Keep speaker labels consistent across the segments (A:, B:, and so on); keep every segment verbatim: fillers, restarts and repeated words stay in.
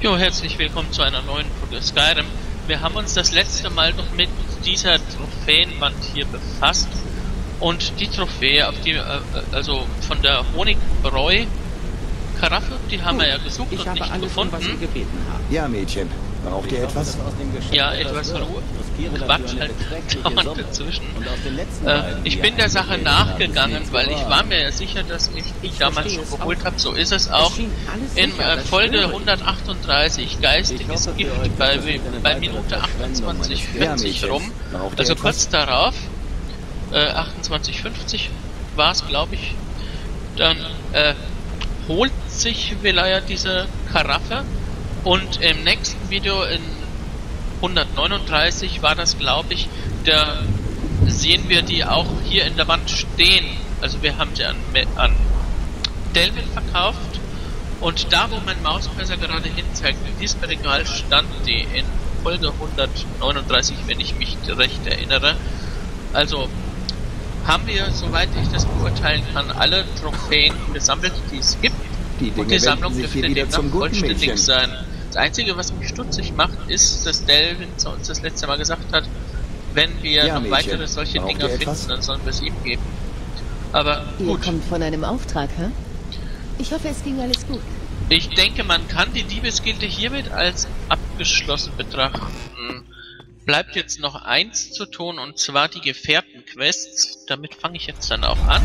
A: Jo, herzlich willkommen zu einer neuen Folge Skyrim. Wir haben uns das letzte Mal noch mit dieser Trophäenwand hier befasst. Und die Trophäe, auf die, äh, also von der Honigbräu-Karaffe, die haben wir ja gesucht
B: ich
A: und
B: habe
A: nicht
B: alles,
A: gefunden.
B: um was Sie gebeten haben.
C: Ja, Mädchen. Braucht ihr etwas?
A: Ja, etwas Ruhe. Quatsch halt dauernd dazwischen. Äh, ich bin der Sache nachgegangen, weil ich war mir ja sicher, dass ich die damals schon geholt habe. So ist es auch. In äh, Folge hundertachtunddreißig, geistiges Gift, bei, bei Minute achtundzwanzig vierzig rum, also kurz darauf, äh, achtundzwanzig fünfzig war es, glaube ich, dann äh, holt sich Velaya diese Karaffe. Und im nächsten Video in hundertneununddreißig war das, glaube ich, da sehen wir die auch hier in der Wand stehen. Also wir haben sie an, an Delvin verkauft und da, wo mein Mauscursor gerade hinzeigt, in diesem Regal stand die in Folge hundertneununddreißig, wenn ich mich recht erinnere. Also haben wir, soweit ich das beurteilen kann, alle Trophäen gesammelt, die es gibt.
C: Die Dinge
A: und die Sammlung
C: sich
A: dürfte
C: wieder zum
A: demnach
C: guten
A: vollständig
C: Mädchen.
A: sein. Das Einzige, was mich stutzig macht, ist, dass Delvin zu uns das letzte Mal gesagt hat, wenn wir
C: Ja,
A: noch
C: Mädchen.
A: weitere solche
C: Braucht
A: Dinger
C: ihr
A: finden,
C: etwas?
A: dann sollen wir es ihm geben. Aber
D: Ihr
A: gut,
D: kommt von einem Auftrag, hä? Ich hoffe, es ging alles gut.
A: ich denke, man kann die Diebesgilde hiermit als abgeschlossen betrachten. Bleibt jetzt noch eins zu tun, und zwar die Gefährtenquests. Damit fange ich jetzt dann auch an.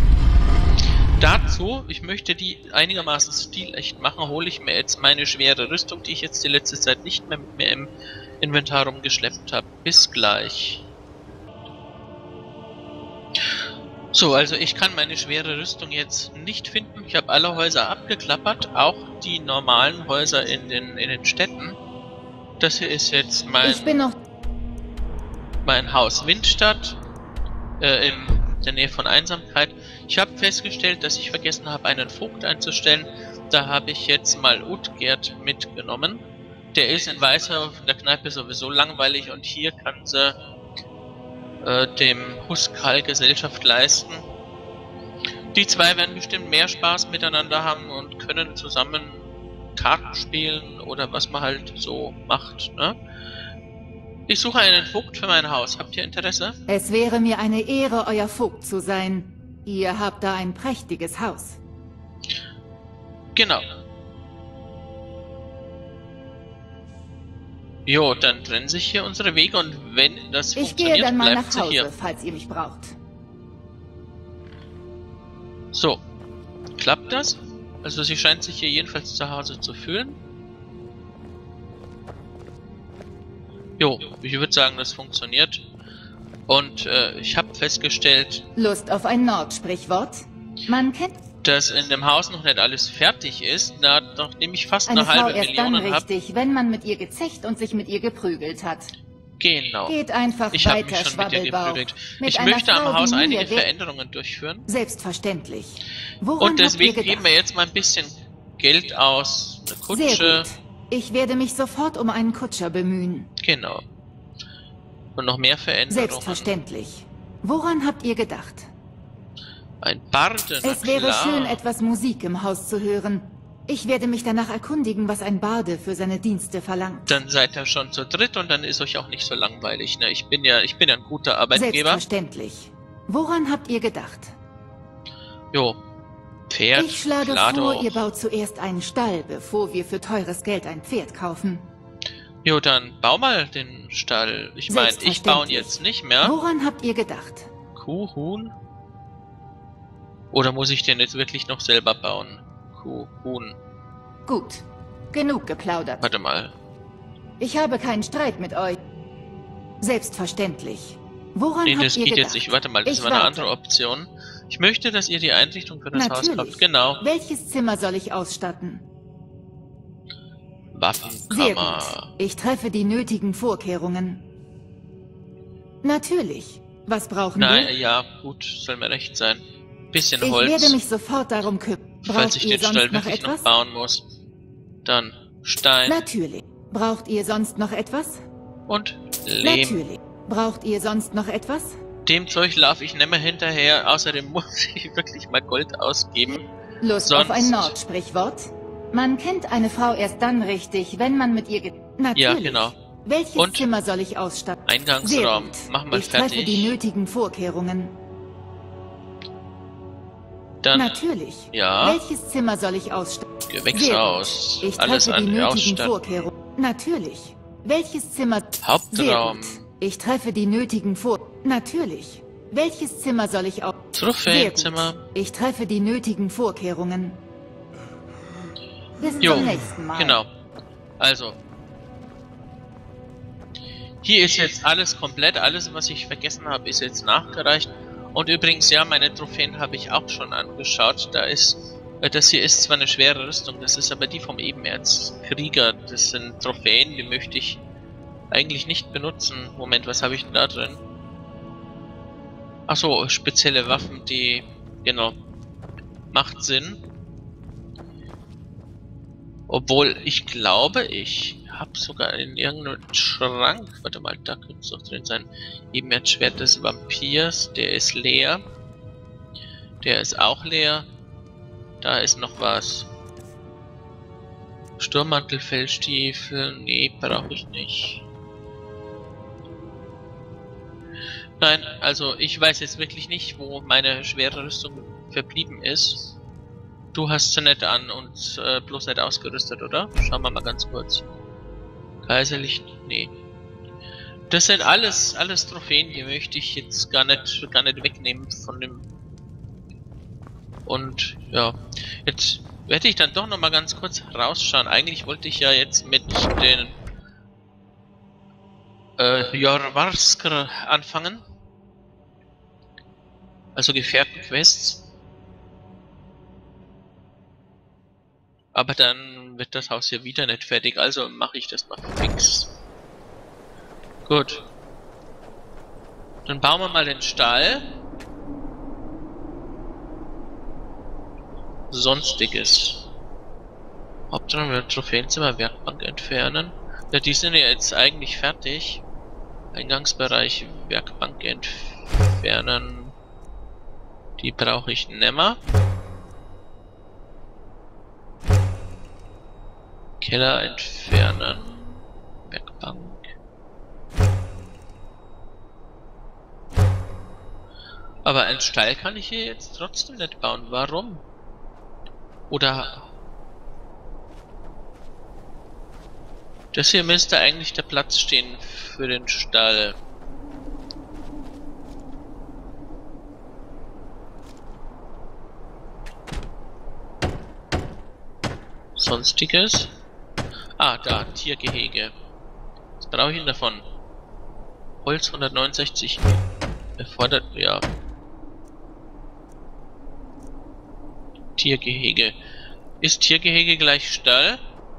A: Dazu, ich möchte die einigermaßen stilecht machen, hole ich mir jetzt meine schwere Rüstung, die ich jetzt die letzte Zeit nicht mehr mit mir im Inventar rumgeschleppt habe. Bis gleich. So, also ich kann meine schwere Rüstung jetzt nicht finden. Ich habe alle Häuser abgeklappert, auch die normalen Häuser in den, in den Städten. Das hier ist jetzt mein,
D: Ich bin noch...
A: mein Haus Windstadt, äh, in der Nähe von Einsamkeit. Ich habe festgestellt, dass ich vergessen habe, einen Vogt einzustellen. Da habe ich jetzt mal Utgerd mitgenommen. Der ist in Weißer in der Kneipe sowieso langweilig und hier kann sie äh, dem Huskal Gesellschaft leisten. Die zwei werden bestimmt mehr Spaß miteinander haben und können zusammen Karten spielen oder was man halt so macht, ne? Ich suche einen Vogt für mein Haus. Habt ihr Interesse?
D: Es wäre mir eine Ehre, euer Vogt zu sein. Ihr habt da ein prächtiges Haus.
A: Genau. Jo, dann trennen sich hier unsere Wege und wenn das
D: Ich
A: funktioniert,
D: gehe dann mal
A: bleibt
D: nach
A: sie
D: Hause,
A: hier.
D: falls ihr mich braucht.
A: So. Klappt das? Also sie scheint sich hier jedenfalls zu Hause zu fühlen. Jo, ich würde sagen, das funktioniert. Und äh, ich habe festgestellt,
D: Lust auf ein Nordsprichwort? Man kennt...
A: dass in dem Haus noch nicht alles fertig ist, da, nachdem ich fast
D: Eine
A: eine
D: Frau
A: halbe
D: erst dann
A: Million habe.
D: richtig, wenn man mit ihr gezecht und sich mit ihr geprügelt hat.
A: Genau.
D: Geht einfach
A: Ich habe
D: weiter,
A: mich schon mit dir
D: Schwabbelbauch.
A: geprügelt.
D: Mit
A: Ich
D: einer
A: möchte am
D: Frau
A: Haus
D: wie
A: einige
D: mir wär-
A: Veränderungen durchführen.
D: Selbstverständlich. Woran
A: Und deswegen
D: habt ihr
A: geben wir
D: gedacht?
A: jetzt mal ein bisschen Geld aus. Eine Kutsche.
D: Sehr gut. Ich werde mich sofort um einen Kutscher bemühen.
A: Genau. Und noch mehr Veränderungen.
D: Selbstverständlich. Woran habt ihr gedacht?
A: Ein Barde, na
D: Es wäre
A: klar.
D: schön, etwas Musik im Haus zu hören. Ich werde mich danach erkundigen, was ein Barde für seine Dienste verlangt.
A: Dann seid ihr schon zu dritt und dann ist euch auch nicht so langweilig. Ne? Ich bin ja, ich bin ja ein guter Arbeitgeber.
D: Selbstverständlich. Woran habt ihr gedacht?
A: Jo. Pferd.
D: Ich schlage
A: klar
D: vor,
A: doch.
D: ihr baut zuerst einen Stall, bevor wir für teures Geld ein Pferd kaufen.
A: Jo, dann bau mal den Stall. Ich meine, ich baue ihn jetzt nicht mehr.
D: Woran habt ihr gedacht?
A: Kuh, Huhn? Oder muss ich den jetzt wirklich noch selber bauen? Kuh, Huhn.
D: Gut. Genug geplaudert.
A: Warte mal.
D: Ich habe keinen Streit mit euch. Selbstverständlich. Woran
A: Nee,
D: habt
A: das
D: ihr
A: geht
D: gedacht?
A: jetzt nicht. Warte mal, das
D: Ich
A: war eine
D: warte.
A: andere Option. Ich möchte, dass ihr die Einrichtung für das Haus
D: Natürlich.
A: habt. Genau.
D: Welches Zimmer soll ich ausstatten? Sehr
A: Waffenkammer.
D: gut. Ich treffe die nötigen Vorkehrungen. Natürlich. Was brauchen
A: Nein,
D: wir?
A: ja, gut, soll mir recht sein. Bisschen
D: Ich
A: Holz,
D: werde mich sofort darum kümmern.
A: falls
D: Braucht
A: ich
D: ihr
A: den Stall
D: sonst noch
A: wirklich noch
D: etwas?
A: bauen muss. Dann Stein
D: Natürlich. Braucht ihr sonst noch etwas?
A: und Lehm.
D: Natürlich. Braucht ihr sonst noch etwas?
A: Dem Zeug laufe ich nicht mehr hinterher. Außerdem muss ich wirklich mal Gold ausgeben.
D: Lust
A: Sonst-
D: auf ein Nordsprichwort? Man kennt eine Frau erst dann richtig, wenn man mit ihr ge... Natürlich.
A: Ja, genau.
D: Welches
A: Und?
D: Zimmer soll ich ausstatten?
A: Eingangsraum. Machen wir
D: Ich treffe
A: fertig.
D: die nötigen Vorkehrungen.
A: Dann,
D: Natürlich.
A: ja.
D: Welches Zimmer soll ich ausstatten?
A: Gewächshaus.
D: Ich
A: Alles
D: treffe die
A: andere
D: nötigen
A: ausstatten.
D: Vorkehrungen. Natürlich. Welches Zimmer... Sehr
A: Hauptraum.
D: gut. Ich treffe die nötigen Vor... Natürlich. Welches Zimmer soll ich aus...
A: Trophäenzimmer.
D: Ich treffe die nötigen Vorkehrungen. Bis
A: Jo,
D: zum nächsten Mal.
A: genau. Also. Hier ist jetzt alles komplett. Alles, was ich vergessen habe, ist jetzt nachgereicht. Und übrigens, ja, meine Trophäen habe ich auch schon angeschaut. Da ist... äh, Das hier ist zwar eine schwere Rüstung, das ist aber die vom Ebenerzkrieger. Das sind Trophäen, die möchte ich eigentlich nicht benutzen. Moment, was habe ich denn da drin? Achso, spezielle Waffen, die... Genau. Macht Sinn. Obwohl, ich glaube, ich habe sogar in irgendeinem Schrank... Warte mal, da könnte es doch drin sein. Ebenerzschwert des Vampirs, der ist leer. Der ist auch leer. Da ist noch was. Sturmmantel, Fellstiefel... Nee, brauche ich nicht. Nein, also ich weiß jetzt wirklich nicht, wo meine schwere Rüstung verblieben ist. Du hast sie nicht an und äh, bloß nicht ausgerüstet, oder? Schauen wir mal ganz kurz. Kaiserlich... Nee. Das sind alles, alles Trophäen, die möchte ich jetzt gar nicht, gar nicht wegnehmen von dem... Und, ja. Jetzt werde ich dann doch noch mal ganz kurz rausschauen. Eigentlich wollte ich ja jetzt mit den... Äh, Jorvarskr anfangen. Also Gefährtenquests. Aber dann wird das Haus hier wieder nicht fertig, also mache ich das mal fix. Gut. Dann bauen wir mal den Stall. Sonstiges. Hauptraum wir Trophäenzimmer, Werkbank entfernen. Ja, die sind ja jetzt eigentlich fertig. Eingangsbereich, Werkbank entfernen. Die brauche ich nimmer. Keller entfernen. Werkbank. Aber einen Stall kann ich hier jetzt trotzdem nicht bauen. Warum? Oder... Das hier müsste eigentlich der Platz stehen für den Stall. Sonstiges. Ah, da, Tiergehege. Was brauche ich denn davon? Holz hundertneunundsechzig. Erfordert, ja. Tiergehege. Ist Tiergehege gleich Stall?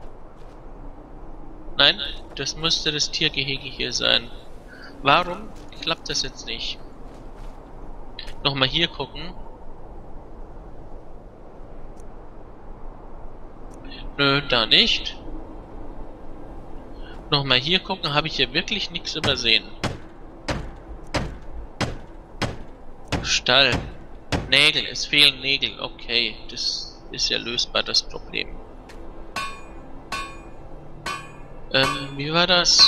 A: Nein, das müsste das Tiergehege hier sein. Warum klappt das jetzt nicht? Nochmal hier gucken. Nö, da nicht. Nochmal hier gucken, habe ich hier wirklich nichts übersehen. Stall. Nägel, es fehlen Nägel. Okay, das ist ja lösbar, das Problem. Ähm, wie war das?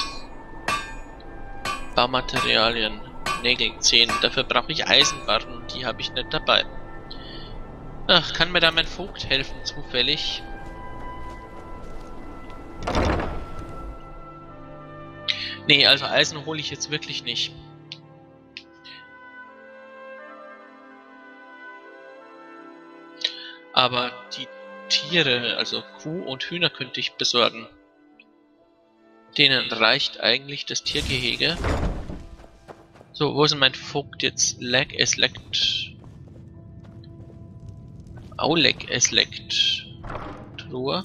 A: Baumaterialien. Nägel zehn. Dafür brauche ich Eisenbarren und die habe ich nicht dabei. Ach, kann mir da mein Vogt helfen, zufällig? Nee, also Eisen hole ich jetzt wirklich nicht. Aber die Tiere, also Kuh und Hühner könnte ich besorgen. Denen reicht eigentlich das Tiergehege. So, wo ist denn mein Vogt jetzt? Leg, es leckt. Auleck, es leckt. Truhe.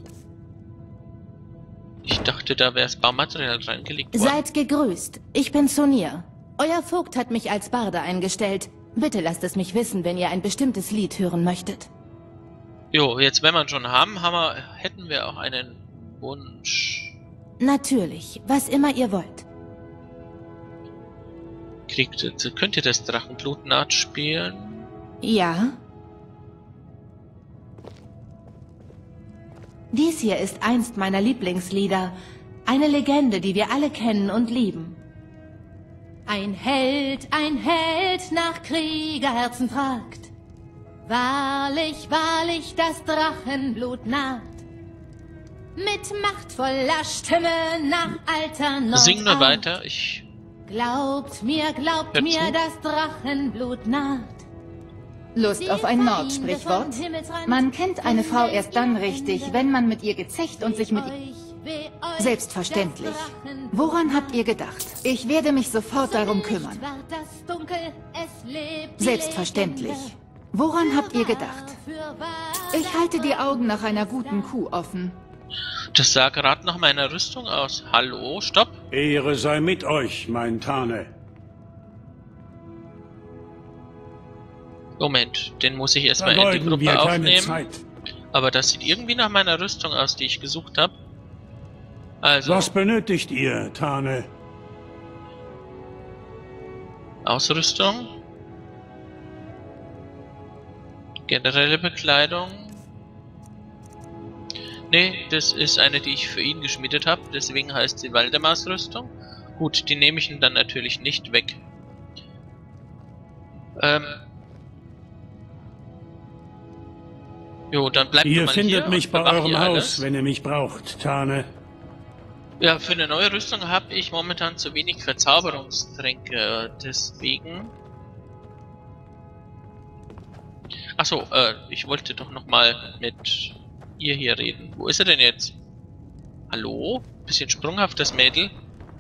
A: Ich dachte, da wäre das Baumaterial reingelegt worden.
B: Seid gegrüßt. Ich bin Sonir. Euer Vogt hat mich als Barde eingestellt. Bitte lasst es mich wissen, wenn ihr ein bestimmtes Lied hören möchtet.
A: Jo, jetzt wenn wir schon haben, haben wir, hätten wir auch einen Wunsch.
B: Natürlich, was immer ihr wollt.
A: Kriegt, könnt ihr das Drachenblut nachspielen?
B: Ja? Dies hier ist einst meiner Lieblingslieder. Eine Legende, die wir alle kennen und lieben. Ein Held, ein Held nach Kriegerherzen fragt. Wahrlich, wahrlich, das Drachenblut naht. Mit machtvoller Stimme nach alter Nordart.
A: Sing nur weiter, ich...
B: Glaubt mir, glaubt
A: Hört
B: mir,
A: zu.
B: das Drachenblut naht.
D: Lust auf ein Nordsprichwort? Man kennt eine Frau erst dann richtig, wenn man mit ihr gezecht und sich mit ihr... Selbstverständlich. Woran habt ihr gedacht? Ich werde mich sofort darum kümmern. Selbstverständlich. Woran habt ihr gedacht? Ich halte die Augen nach einer guten Kuh offen.
A: Das sah gerade nach meiner Rüstung aus. Hallo, stopp.
E: Ehre sei mit euch, mein Tane.
A: Moment, den muss ich erstmal in die
E: Vergeuden
A: Gruppe
E: wir keine
A: aufnehmen.
E: Zeit.
A: Aber das sieht irgendwie nach meiner Rüstung aus, die ich gesucht habe. Also,
E: Was benötigt ihr, Tane?
A: Ausrüstung. Generelle Bekleidung. Nee, das ist eine, die ich für ihn geschmiedet habe. Deswegen heißt sie Waldemars Rüstung. Gut, die nehme ich ihm dann natürlich nicht weg. Ähm. Jo, dann bleibt
E: Ihr
A: mal
E: findet
A: hier
E: mich
A: und
E: bei
A: bewacht
E: eurem
A: hier
E: Haus,
A: alles.
E: wenn ihr mich braucht, Tane.
A: Ja, für eine neue Rüstung habe ich momentan zu wenig Verzauberungstränke, deswegen... Achso, äh, ich wollte doch nochmal mit ihr hier reden. Wo ist er denn jetzt? Hallo? Bisschen sprunghaft, das Mädel.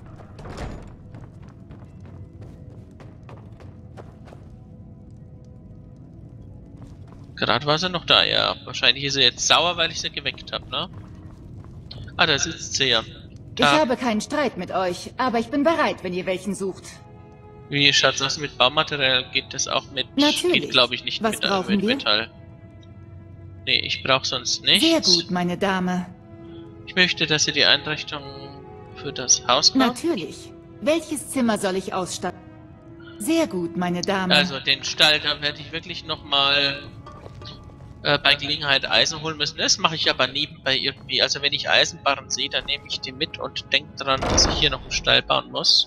A: Gerade war sie noch da, ja. Wahrscheinlich ist sie jetzt sauer, weil ich sie geweckt habe, ne? Ah, da sitzt sie ja.
D: Ich
A: Ah.
D: habe keinen Streit mit euch, aber ich bin bereit, wenn ihr welchen sucht.
A: Wie schaut's das mit Baumaterial? Geht das auch mit?
D: Natürlich.
A: Geht, glaube ich, nicht
D: Was
A: mit, äh,
D: brauchen
A: mit
D: wir?
A: Metall. Nee, ich brauche sonst nichts.
D: Sehr gut, meine Dame.
A: Ich möchte, dass ihr die Einrichtung für das Haus baut.
D: Natürlich. Welches Zimmer soll ich ausstatten? Sehr gut, meine Dame.
A: Also den Stall, da werde ich wirklich nochmal äh, bei Gelegenheit Eisen holen müssen. Das mache ich aber nebenbei irgendwie. Also wenn ich Eisenbarren sehe, dann nehme ich die mit und denke dran, dass ich hier noch einen Stall bauen muss.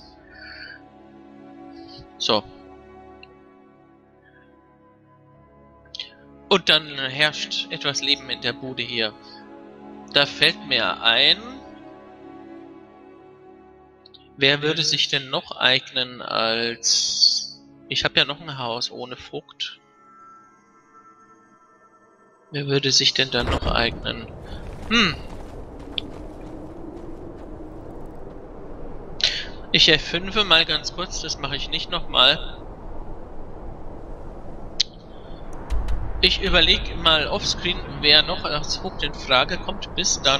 A: So. Und dann herrscht etwas Leben in der Bude hier. Da fällt mir ein, wer würde sich denn noch eignen als... Ich habe ja noch ein Haus ohne Vogt. Wer würde sich denn dann noch eignen? Hm. Ich F fünf mal ganz kurz, das mache ich nicht nochmal. Ich überlege mal offscreen, wer noch als Vogt in Frage kommt. Bis dann.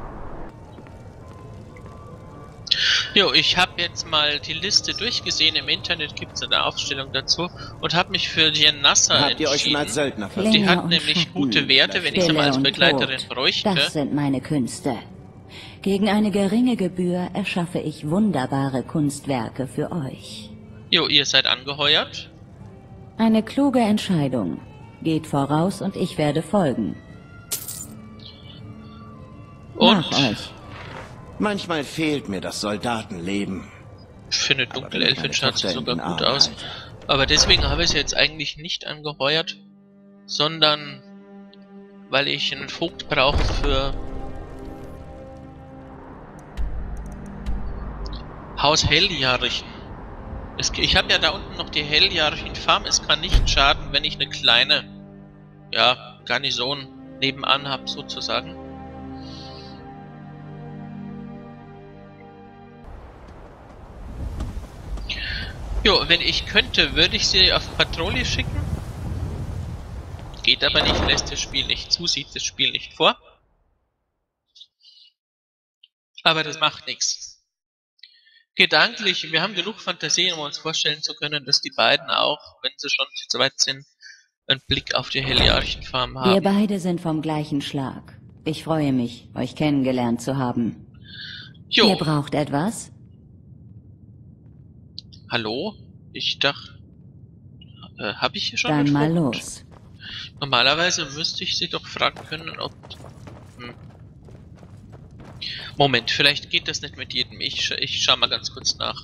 A: Jo, ich habe jetzt mal die Liste durchgesehen. Im Internet gibt es eine Aufstellung dazu und habe mich für Jenassa
C: Habt ihr euch schon als
A: entschieden.
C: Söldner versucht?
A: Die
F: Länger
A: hat
F: und
A: nämlich
F: Schatten,
A: gute Werte, wenn ich sie
F: Stille
A: mal als
F: und
A: Begleiterin
F: Tod.
A: bräuchte.
F: Das sind meine Künste. Gegen eine geringe Gebühr erschaffe ich wunderbare Kunstwerke für euch.
A: Jo, ihr seid angeheuert.
F: Eine kluge Entscheidung. Geht voraus und ich werde folgen.
A: Und
F: Nach euch.
C: Manchmal fehlt mir das Soldatenleben.
A: für eine
C: Aber wenn
A: Dunkelelfin
C: meine
A: schaut sie
C: Tochter in
A: sogar
C: den
A: gut
C: Arm
A: aus.
C: halte.
A: Aber deswegen habe ich sie jetzt eigentlich nicht angeheuert, sondern weil ich einen Vogt brauche für Haus Helljarichen. Es, ich habe ja da unten noch die Helljarichen Farm. Es kann nicht schaden, wenn ich eine kleine, ja, Garnison nebenan habe, sozusagen. Jo, wenn ich könnte, würde ich sie auf Patrouille schicken. Geht aber nicht, lässt das Spiel nicht zu, sieht das Spiel nicht vor. Aber das macht nichts. Gedanklich, wir haben genug Fantasie, um uns vorstellen zu können, dass die beiden auch, wenn sie schon zu weit sind, einen Blick auf die Helljarichen-Farm haben.
F: Wir beide sind vom gleichen Schlag. Ich freue mich, euch kennengelernt zu haben.
A: Jo,
F: Ihr braucht etwas?
A: hallo? Ich dachte, äh, habe ich hier schon
F: Dann
A: einen
F: mal
A: Vogt?
F: los.
A: Normalerweise müsste ich sie doch fragen können, ob... Hm. Moment, vielleicht geht das nicht mit jedem. Ich, sch ich schau mal ganz kurz nach.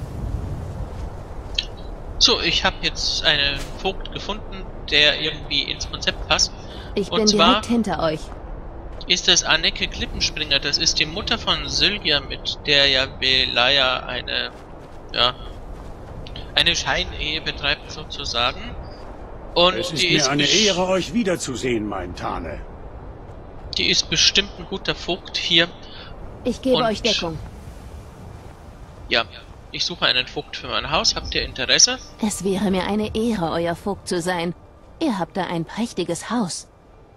A: So, ich habe jetzt einen Vogt gefunden, der irgendwie ins Konzept passt.
B: Ich
A: Und
B: bin
A: zwar
B: direkt hinter euch.
A: ist das Anneke Klippenspringer. Das ist die Mutter von Sylvia, mit der ja Belaya eine, ja, eine Scheinehe betreibt sozusagen. Und
E: Es ist
A: die
E: mir
A: ist
E: eine
A: besch-
E: Ehre, euch wiederzusehen, mein Tane.
A: Die ist bestimmt ein guter Vogt hier.
B: Ich gebe
A: Und-
B: euch Deckung.
A: Ja, ich suche einen Vogt für mein Haus. Habt ihr Interesse?
B: Es wäre mir eine Ehre, euer Vogt zu sein. Ihr habt da ein prächtiges Haus.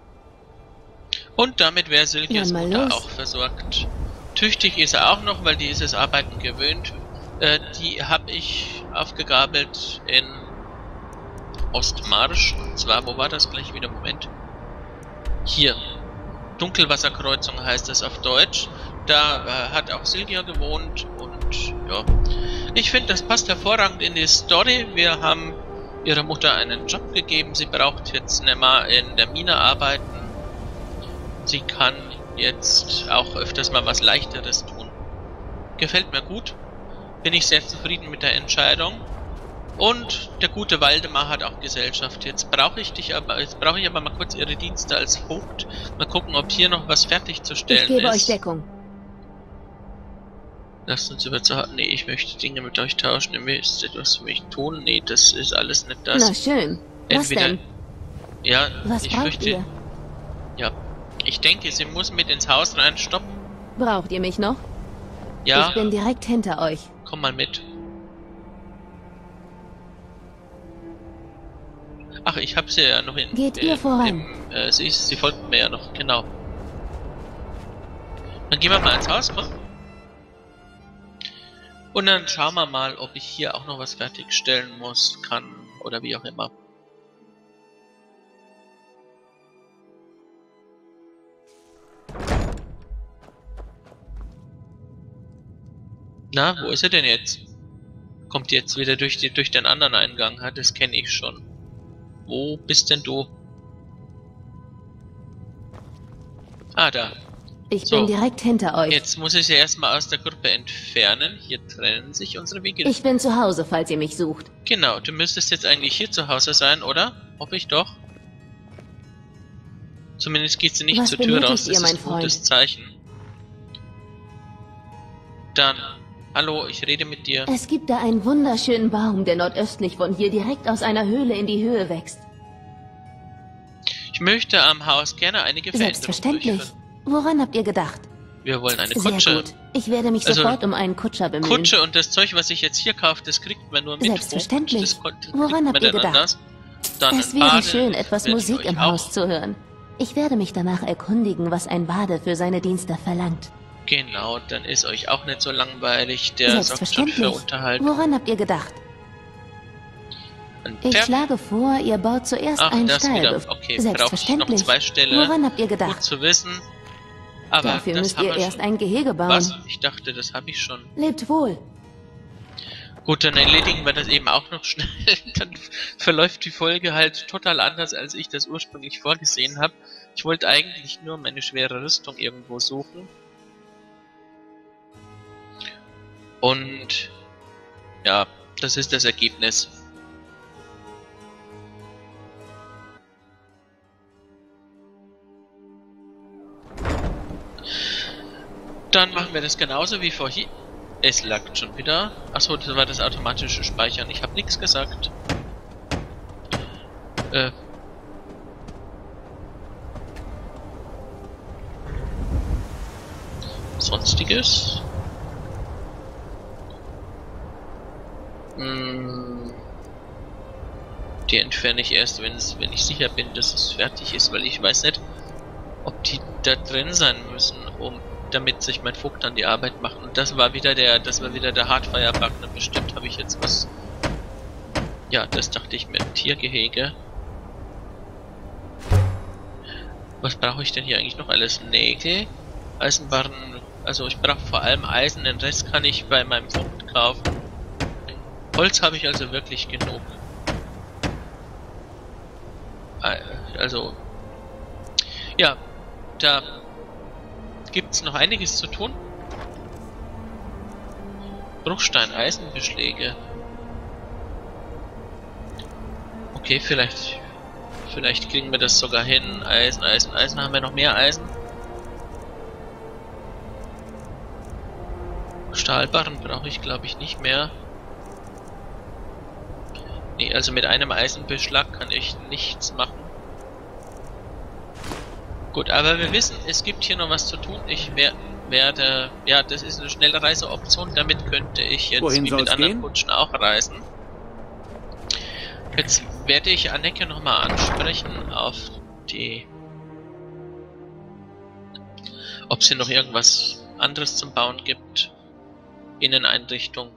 A: Und damit wäre Sylvias
B: Ja, mal
A: Mutter
B: los.
A: auch versorgt. Tüchtig ist er auch noch, weil die ist das Arbeiten gewöhnt. Äh, die habe ich aufgegabelt in Ostmarsch. Und zwar, wo war das gleich wieder? Moment. Hier. Dunkelwasserkreuzung heißt es auf Deutsch. Da äh, hat auch Sylvia gewohnt und ja. Ich finde, das passt hervorragend in die Story. Wir haben ihrer Mutter einen Job gegeben. Sie braucht jetzt nicht mehr in der Mine arbeiten. Sie kann jetzt auch öfters mal was Leichteres tun. Gefällt mir gut. Bin ich sehr zufrieden mit der Entscheidung. Und der gute Waldemar hat auch Gesellschaft. Jetzt brauche ich dich aber, jetzt brauche ich aber mal kurz ihre Dienste als Vogt. Mal gucken, ob hier noch was fertigzustellen
B: Ich gebe
A: ist.
B: euch Deckung.
A: Lasst uns über zu Nee, ich möchte Dinge mit euch tauschen. Ihr müsst etwas für mich tun. Nee, das ist alles nicht das.
B: Na schön. Was
A: Entweder.
B: denn?
A: Ja,
B: Was
A: ich
B: braucht
A: möchte.
B: ihr?
A: Ja. Ich denke, sie muss mit ins Haus rein. Stopp.
B: Braucht ihr mich noch?
A: Ja,
B: Ich bin direkt hinter euch.
A: komm mal mit. Ach, ich habe sie ja noch in.
B: Geht
A: äh,
B: ihr voran.
A: Im, äh, sie, ist, sie folgt mir ja noch, genau. Dann gehen wir mal ins Haus, komm. Und dann schauen wir mal, ob ich hier auch noch was fertigstellen muss, kann oder wie auch immer. Na, wo ist er denn jetzt? Kommt jetzt wieder durch, die, durch den anderen Eingang, ha, das kenne ich schon. Wo bist denn du? Ah, da.
B: Ich
A: So.
B: bin direkt hinter euch.
A: Jetzt muss ich sie erstmal aus der Gruppe entfernen. Hier trennen sich unsere Wege.
B: Ich bin zu Hause, falls ihr mich sucht.
A: Genau, du müsstest jetzt eigentlich hier zu Hause sein, oder? Hoffe ich doch. Zumindest geht sie nicht
B: Was
A: zur Tür
B: benötigt
A: raus, das
B: ihr, mein
A: ist ein gutes
B: Freund?
A: Zeichen. Dann, hallo, ich rede mit dir.
B: Es gibt da einen wunderschönen Baum, der nordöstlich von hier direkt aus einer Höhle in die Höhe wächst.
A: Ich möchte am Haus gerne einige Veränderungen
B: Selbstverständlich.
A: durchführen.
B: Woran habt ihr gedacht?
A: Wir wollen eine
B: Sehr
A: Kutsche.
B: gut. Ich werde mich
A: Also,
B: sofort um einen Kutscher bemühen.
A: Kutsche und das Zeug, was ich jetzt hier kaufe, das kriegt man nur mit.
B: Selbstverständlich.
A: Das kon- das
B: Woran
A: kriegt
B: habt
A: man
B: ihr
A: dann
B: gedacht?
A: anders. Dann
B: Es
A: ein
B: wäre
A: Bade,
B: schön, etwas
A: werde ich
B: Musik
A: euch
B: im
A: auch-
B: Haus zu hören. Ich werde mich danach erkundigen, was ein Bade für seine Dienste verlangt.
A: Genau, dann ist euch auch nicht so langweilig. Der sorgt schon für
B: Selbstverständlich.
A: Unterhalt.
B: Woran habt ihr gedacht?
A: Ein
B: Ich
A: Pferd.
B: schlage vor, ihr baut zuerst
A: Ach,
B: einen
A: das
B: Stall.
A: wieder.
B: bef-
A: Okay, brauche ich noch
B: Selbstverständlich.
A: zwei Ställe.
B: Woran habt ihr
A: Gut
B: gedacht?
A: zu wissen. Aber
B: Dafür
A: das
B: müsst
A: haben
B: ihr
A: wir
B: erst
A: schon.
B: ein Gehege bauen.
A: Was? Ich dachte, das habe ich schon.
B: Lebt wohl.
A: Gut, dann erledigen wir das eben auch noch schnell. Dann verläuft die Folge halt total anders, als ich das ursprünglich vorgesehen habe. Ich wollte eigentlich nur meine schwere Rüstung irgendwo suchen. Und ja, das ist das Ergebnis. Dann machen wir das genauso wie vorhin. Es lag schon wieder. Achso, das war das automatische Speichern. Ich habe nichts gesagt. Äh. Sonstiges. Hm. Die entferne ich erst, wenn es, wenn ich sicher bin, dass es fertig ist, weil ich weiß nicht, ob die da drin sein müssen, um damit sich mein Vogt an die Arbeit macht. Und das war wieder der, das war wieder der Hardfire-Bug. Und bestimmt habe ich jetzt was. Ja, das dachte ich mir. Tiergehege. Was brauche ich denn hier eigentlich noch alles? Nägel, Eisenbarren. Also ich brauche vor allem Eisen, den Rest kann ich bei meinem Vogt kaufen. Holz habe ich also wirklich genug. Also ja, da gibt es noch einiges zu tun. Bruchstein, Eisenbeschläge. Okay, vielleicht vielleicht kriegen wir das sogar hin. Eisen, Eisen, Eisen. Haben wir noch mehr Eisen? Stahlbarren brauche ich, glaube ich, nicht mehr. Nee, also mit einem Eisenbeschlag kann ich nichts machen. Gut, aber wir wissen, es gibt hier noch was zu tun. Ich wer werde... Ja, das ist eine Schnellreiseoption. Damit könnte ich jetzt
E: Wohin
A: wie mit anderen
E: gehen?
A: Kutschen auch reisen. Jetzt werde ich Anneke nochmal ansprechen auf die... Ob sie noch irgendwas anderes zum Bauen gibt. Inneneinrichtung.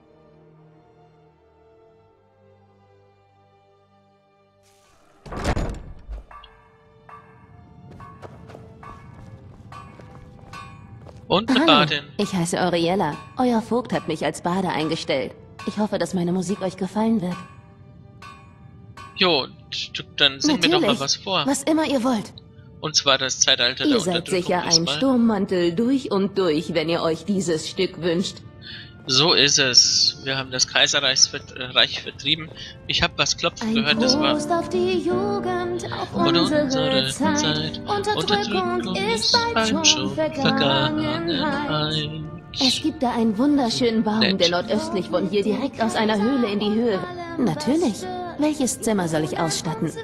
A: Und eine
G: Hallo,
A: Badin.
G: ich heiße Auriella. Euer Vogt hat mich als Bade eingestellt. Ich hoffe, dass meine Musik euch gefallen wird.
A: Jo, dann singen wir doch mal was vor.
G: Was immer ihr wollt.
A: Und zwar das Zeitalter der
G: Ihr seid
A: Unterdrückung
G: sicher ein
A: diesmal.
G: Sturmmantel durch und durch, wenn ihr euch dieses Stück wünscht.
A: So ist es. Wir haben das Kaiserreich vertrieben. Ich habe was klopfen
B: Ein
A: gehört, das war...
B: Prost auf die Jugend, auf
A: Und
B: unsere,
A: unsere
B: Zeit.
A: Zeit.
B: Unterdrückung
A: Unterdrückung
B: ist bald schon Vergangenheit.
G: Es gibt da einen wunderschönen Baum,
A: Nett.
G: der nordöstlich von hier direkt aus einer Höhle in die Höhe... Natürlich. Welches Zimmer soll ich ausstatten?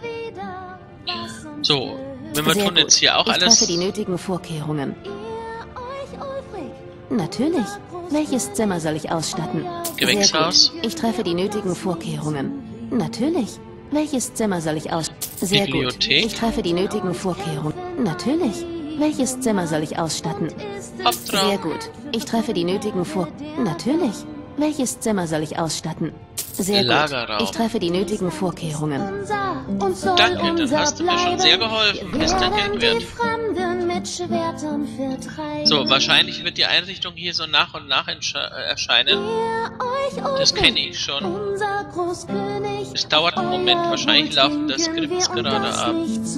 A: So, wenn wir
G: Sehr
A: tun jetzt hier auch
G: ich
A: alles...
G: treffe die nötigen Vorkehrungen. Natürlich. Welches Zimmer soll ich ausstatten?
A: Gewächshaus.
G: Sehr gut. Ich treffe die nötigen Vorkehrungen. Natürlich. Welches Zimmer soll ich aus... Sehr
A: Bibliothek.
G: gut. Ich treffe die nötigen Vorkehrungen. Natürlich. Welches Zimmer soll ich ausstatten?
A: Hauptraum.
G: Sehr gut. Ich treffe die nötigen Vor... Natürlich. Welches Zimmer soll ich ausstatten? Sehr
A: Lagerraum.
G: gut. Ich treffe die nötigen Vorkehrungen.
A: Danke, dann hast du mir schon sehr geholfen. Ist der Geld wert. So, wahrscheinlich wird die Einrichtung hier so nach und nach äh, erscheinen. Das kenne ich schon. Es dauert einen Moment, wahrscheinlich laufen das Skripts gerade ab.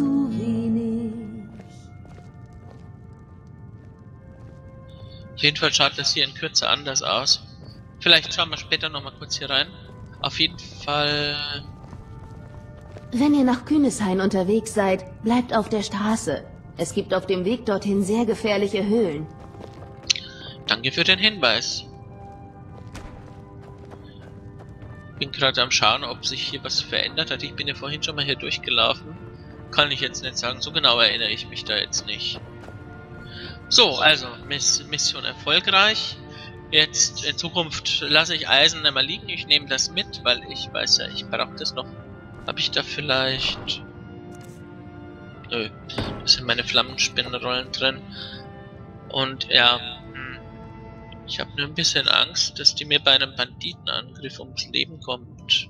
A: Auf jeden Fall schaut das hier in Kürze anders aus. Vielleicht schauen wir später nochmal kurz hier rein. Auf jeden Fall...
G: Wenn ihr nach Kühneshain unterwegs seid, bleibt auf der Straße. Es gibt auf dem Weg dorthin sehr gefährliche Höhlen.
A: Danke für den Hinweis. Bin gerade am Schauen, ob sich hier was verändert hat. Ich bin ja vorhin schon mal hier durchgelaufen. Kann ich jetzt nicht sagen. So genau erinnere ich mich da jetzt nicht. So, also Miss Mission erfolgreich. Jetzt in Zukunft lasse ich Eisen einmal liegen. Ich nehme das mit, weil ich weiß ja, ich brauche das noch. Habe ich da vielleicht... Nö, da sind meine Flammenspinnenrollen drin. Und ja, ich habe nur ein bisschen Angst, dass die mir bei einem Banditenangriff ums Leben kommt.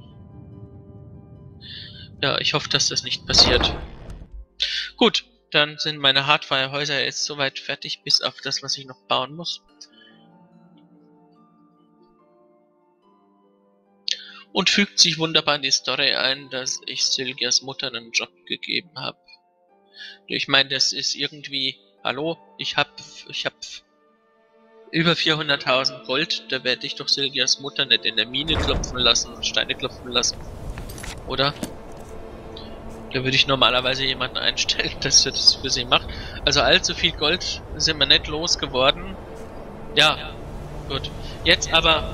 A: Ja, ich hoffe, dass das nicht passiert. Gut, dann sind meine Hardfire-Häuser jetzt soweit fertig, bis auf das, was ich noch bauen muss. Und fügt sich wunderbar in die Story ein, dass ich Sylgias Mutter einen Job gegeben habe. Ich meine, das ist irgendwie... Hallo? Ich hab... Ich hab... über vierhunderttausend Gold, da werde ich doch Sylgias Mutter nicht in der Mine klopfen lassen und Steine klopfen lassen. Oder? Da würde ich normalerweise jemanden einstellen, dass er das für sie macht. Also allzu viel Gold sind wir nicht losgeworden. Ja, gut. Jetzt aber...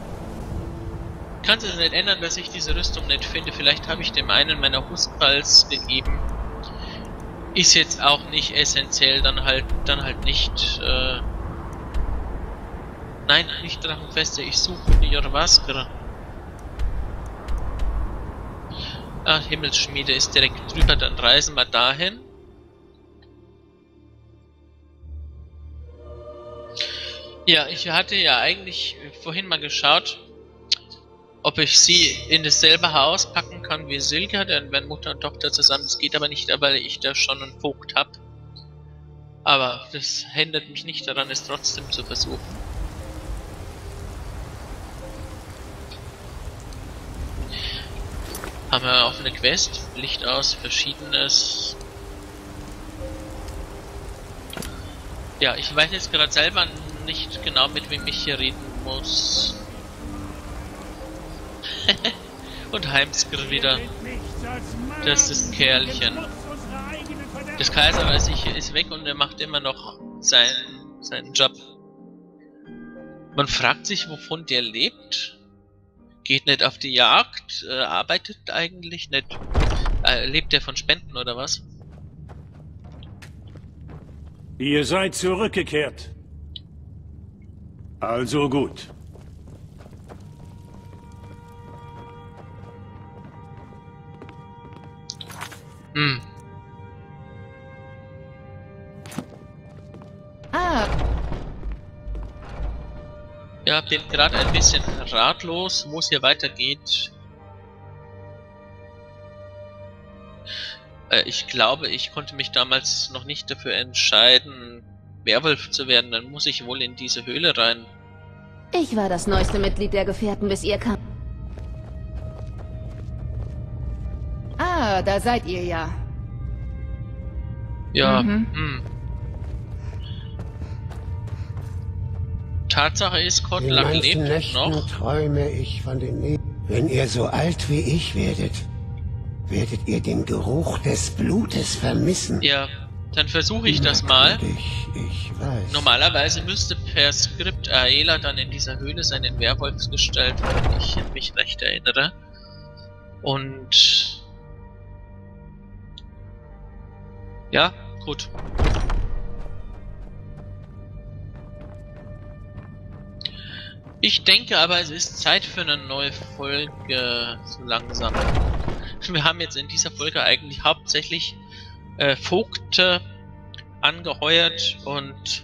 A: Kann es nicht ändern, dass ich diese Rüstung nicht finde. Vielleicht habe ich dem einen meiner Huskralls gegeben. Ist jetzt auch nicht essentiell, dann halt, dann halt nicht, äh... Nein, nicht Drachenfeste, ich suche die Jorvaskra. Ah, Himmelsschmiede ist direkt drüber, dann reisen wir dahin. Ja, ich hatte ja eigentlich vorhin mal geschaut, ob ich sie in dasselbe Haus packen kann wie Sylgia, denn wenn Mutter und Tochter zusammen, das geht aber nicht, weil ich da schon einen Vogt habe. Aber das hindert mich nicht daran, es trotzdem zu versuchen. Haben wir auch eine Quest, Licht aus, Verschiedenes. Ja, ich weiß jetzt gerade selber nicht genau, mit wem ich hier reden muss. Und Heimskr wieder. Das ist Kerlchen. Das Kaiserreich ist weg und er macht immer noch seinen, seinen Job. Man fragt sich, wovon der lebt. Geht nicht auf die Jagd, äh, arbeitet eigentlich nicht. Äh, lebt er von Spenden oder was?
E: Ihr seid zurückgekehrt. Also gut.
A: Hm.
D: Ah,
A: Ja, bin gerade ein bisschen ratlos, wo es hier weitergeht. Äh, ich glaube, ich konnte mich damals noch nicht dafür entscheiden, Werwolf zu werden. Dann muss ich wohl in diese Höhle rein.
G: Ich war das neueste Mitglied der Gefährten, bis ihr kam.
D: ah, da seid ihr ja.
A: Ja,
D: Mhm.
A: hm. Tatsache ist,
H: In
A: Kottlach
H: manchen
A: lebt
H: Nächten
A: noch.
H: träume ich von den ne Wenn ihr so alt wie ich werdet, werdet ihr den Geruch des Blutes vermissen.
A: Ja, dann versuche ich das mal.
H: Ich, ich weiß.
A: Normalerweise müsste per Skript Aela dann in dieser Höhle sein, in Werwolfsgestalt, wenn ich mich recht erinnere. Und... ja, gut. Ich denke aber, es ist Zeit für eine neue Folge, so langsam. Wir haben jetzt in dieser Folge eigentlich hauptsächlich äh, Vogte angeheuert und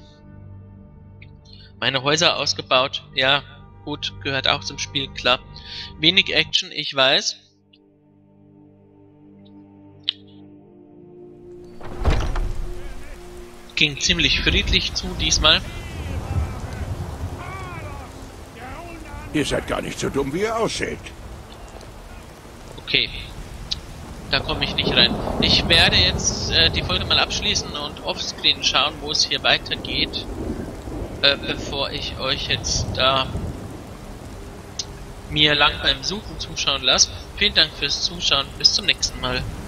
A: meine Häuser ausgebaut. Ja, gut, gehört auch zum Spiel, klar. Wenig Action, ich weiß. Ging ziemlich friedlich zu diesmal.
E: Ihr seid gar nicht so dumm, wie ihr ausseht.
A: Okay. Da komme ich nicht rein. Ich werde jetzt äh, die Folge mal abschließen und offscreen schauen, wo es hier weitergeht. Äh, bevor ich euch jetzt da mir lang beim Suchen zuschauen lasse. Vielen Dank fürs Zuschauen. Bis zum nächsten Mal.